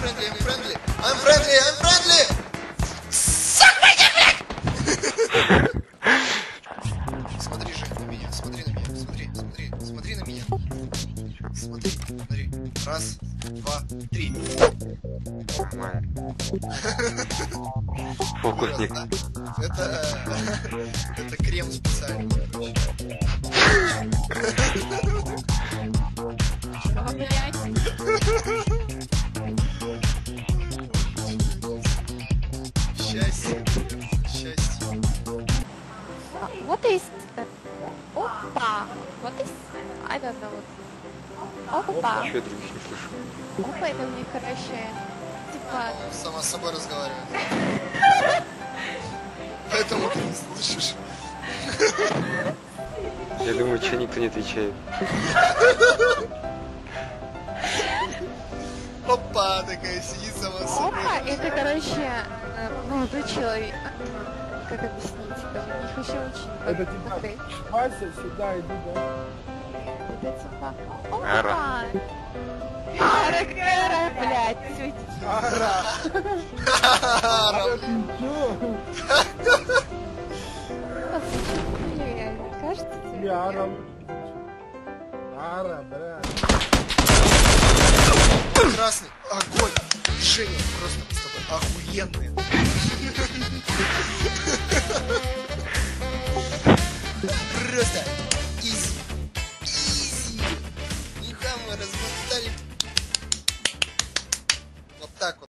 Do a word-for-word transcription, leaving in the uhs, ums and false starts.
friendly, I'm friendly, I'm friendly, I'm friendly! Смотри, Жень, на меня, смотри на меня, смотри, смотри, смотри на меня. Смотри, смотри. Раз, два, три. Фокусник. Это... Это крем специальный. Счастье. Счастье. What is... Опа! What is... I don't know. Опа! Чё я других не слышу? Опа, это у них, короче, типа... Сама с собой разговаривает. Поэтому ты не слышишь. Я думаю, что никто не отвечает. Опа, такая сидит сама с собой. Опа, это, короче, молодой человек. Как объяснить? Это у них еще очень... Это типа, Окей. Вася, сюда иди, да? Это типа... Ара. Опа! Ара, Кара, блядь, всё эти... Ара! Ара, ты чё? Реально, кажется тебе? Не, Ара. Ара, блядь. Красный огонь. Женя, просто мы с тобой охуенные. Просто